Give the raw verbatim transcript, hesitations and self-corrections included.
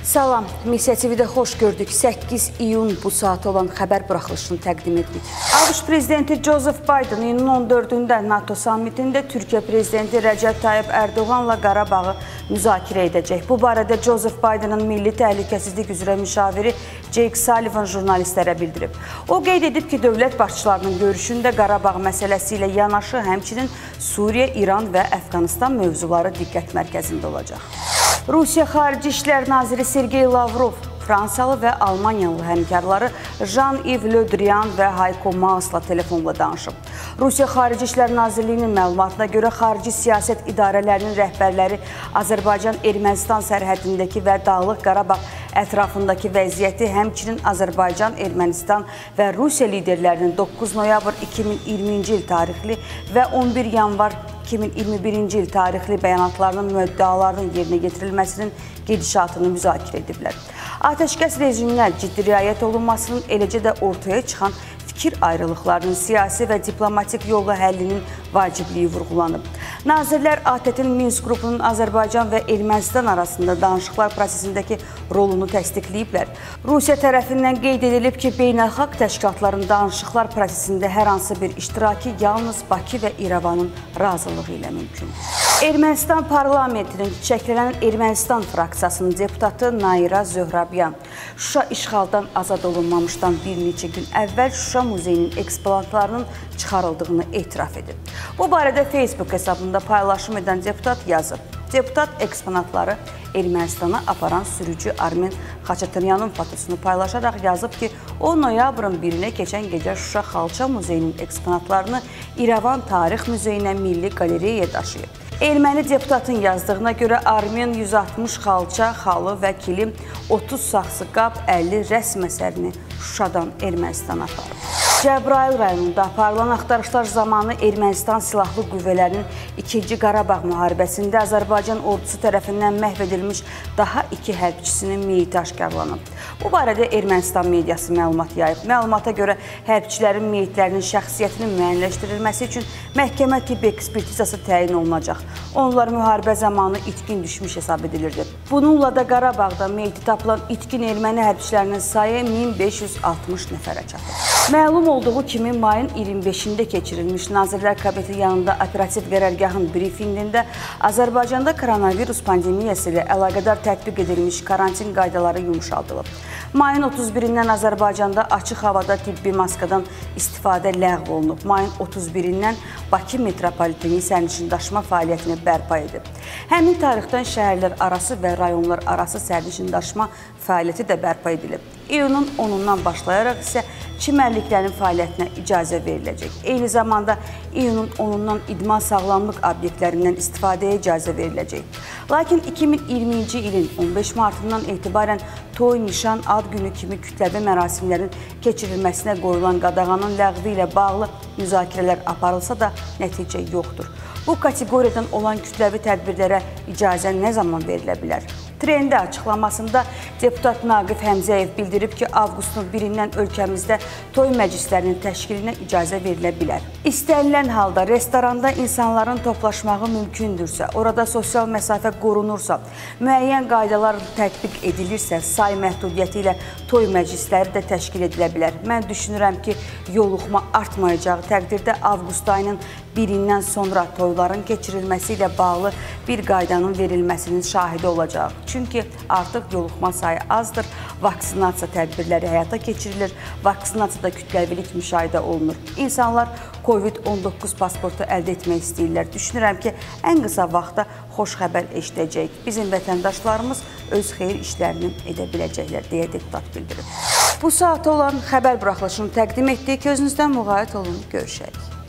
Salam, Missiya T V-də xoş gördük. səkkiz iyun bu saat olan xəbər buraxılışını təqdim edirik. ABŞ prezidenti Joseph Biden iyunun on dördündə NATO sammitində Türkiyə prezidenti Rəcəb Tayyip Ərdoğanla Qarabağı müzakirə edəcək. Bu barədə Joseph Biden'ın milli təhlükəsizlik üzrə müşaviri Jake Sullivan jurnalistlərə bildirib. O qeyd edib ki, dövlət başçılarının görüşündə Qarabağ məsələsi ilə yanaşı, həmçinin Suriya, İran və Əfqanistan mövzuları diqqət mərkəzində olacaq. Rusiya Xarici İşlər Naziri Sergey Lavrov, Fransalı və Almaniyalı həmkarları Jean-Yves Le Drian və Heiko Maasla telefonla danışıb. Rusiya Xarici İşlər Nazirliyinin məlumatına görə xarici siyasət idarələrinin rəhbərləri Azərbaycan-Ermənistan sərhədindəki və Dağlıq Qarabağ ətrafındakı vəziyyəti, həmçinin Azərbaycan, Ermənistan və Rusiya liderlərinin doqquz noyabr iki min iyirminci il tarixli və on bir yanvar iki min iyirmi birinci il tarixli bəyanatlarının müəddialarının yerinə getirilməsinin gedişatını müzakirə ediblər. Atəşkəs rejiminə ciddi riayət olunmasının, eləcə də ortaya çıxan fikir ayrılıqlarının siyasi və diplomatik yolla həllinin vacibliyi vurğulanıb. Nazirlər A T T-in Minsk qrupunun Azərbaycan və Ermənistan arasında danışıqlar prosesindəki rolunu təsdiqləyiblər. Rusiya tərəfindən qeyd edilib ki, beynəlxalq təşkilatların danışıqlar prosesində hər hansı bir iştiraki yalnız Bakı və İrəvanın razılığı ilə mümkündür. Ermənistan parlamentinin çəkilən Ermənistan fraksiyasının deputatı Nayira Zöhrabyan Şuşa işğaldan azad olunmamışdan bir neçə gün əvvəl Şuşa muzeyinin eksponatlarının çıxarıldığını etiraf edib. Bu barədə Facebook hesabında paylaşım edən deputat yazıb. Deputat eksponatları Ermənistana aparan sürücü Armen Xaçatryanın fotosunu paylaşaraq yazıb ki, o noyabrın birinə keçən gecə Şuşa Xalça muzeyinin eksponatlarını İrəvan Tarix Muzeyinə Milli Qalereyaya daşıyıb. Erməni deputatın yazdığına görə Armen yüz altmış xalça, xalı və kilim, otuz saxsı qab, əlli rəsm əsərini Şuşadan Ermənistana aparıb. Cəbrayıl rayonunda aparılan axtarışlar zamanı Ermənistan silahlı qüvvələrinin ikinci Qarabağ müharibəsində Azərbaycan ordusu tərəfindən məhv edilmiş daha iki hərbçisinin meyiti aşkarlanıb. Bu barədə Ermənistan mediası məlumat yayıb. Məlumata görə hərbçilərin meyitlərinin şəxsiyyətinin müəyyənləşdirilməsi üçün məhkəmə tibb ekspertizası təyin olunacaq. Onlar müharibə zamanı itkin düşmüş hesab edilirdi. Bununla da Qarabağda meyti tapılan itkin erməni hərbçilərinin sayı min beş yüz altmış nəfərə çatır. Məlum olduğu kimi, mayın iyirmi beşində keçirilmiş Nazirlər Kabineti yanında operativ qərargahın brifinqində Azərbaycanda koronavirus pandemiyası ilə əlaqədar tətbiq edilmiş karantin qaydaları yumuşaldılıb. Mayın otuz birindən Azərbaycanda açıq havada tibbi maskadan istifadə ləğv olunub. Mayın otuz birindən Bakı metropoliteni sərnişindaşıma fəaliyyətini bərpa edib. Həmin tarixdən şəhərlər arası və rayonlar arası sərnişindaşıma fəaliyyəti də bərpa edilib. İyunun onundan başlayaraq isə çimərliklərin fəaliyyətinə icazə veriləcək. Eyni zamanda iyunun onundan idman sağlamlıq obyektlərindən istifadəyə icazə veriləcək. Lakin iki min iyirminci ilin on beş martından etibarən toy, nişan, ad günü kimi kütləvi mərasimlərin keçirilməsinə qoyulan qadağanın ləğvi ilə bağlı müzakirələr aparılsa da nəticə yoxdur. Bu kateqoriyadan olan kütləvi tədbirlərə icazə nə zaman verilə bilər? Trendə açıqlamasında deputat Naqif Həmzəyev bildirib ki, avqustun birindən ölkəmizdə toy məclislərinin təşkilinə icazə verilə bilər. İstənilən halda restoranda insanların toplaşmağı mümkündürsə, orada sosial məsafə qorunursa, müəyyən qaydalar tətbiq edilirsə, say məhdudiyyəti ilə toy məclisləri də təşkil edilə bilər. Mən düşünürəm ki, yoluxma artmayacağı təqdirdə avqust ayının birindən sonra toyların keçirilməsi ilə bağlı bir qaydanın verilməsinin şahidi olacaq. Çünki artıq yoluxma sayı azdır, vaksinasiya tədbirləri həyata keçirilir, vaksinasiyada kütləvilik müşahidə olunur. İnsanlar Covid on doqquz pasportu əldə etmək istəyirlər. Düşünürəm ki, ən qısa vaxtda xoş xəbər eşidəcəyik. Bizim vətəndaşlarımız öz xeyir işlərini edə biləcəklər, deyə deputat bildirib. Bu saata olan xəbər buraxılışını təqdim etdik. Özünüzdən müğayət olun, görüşək.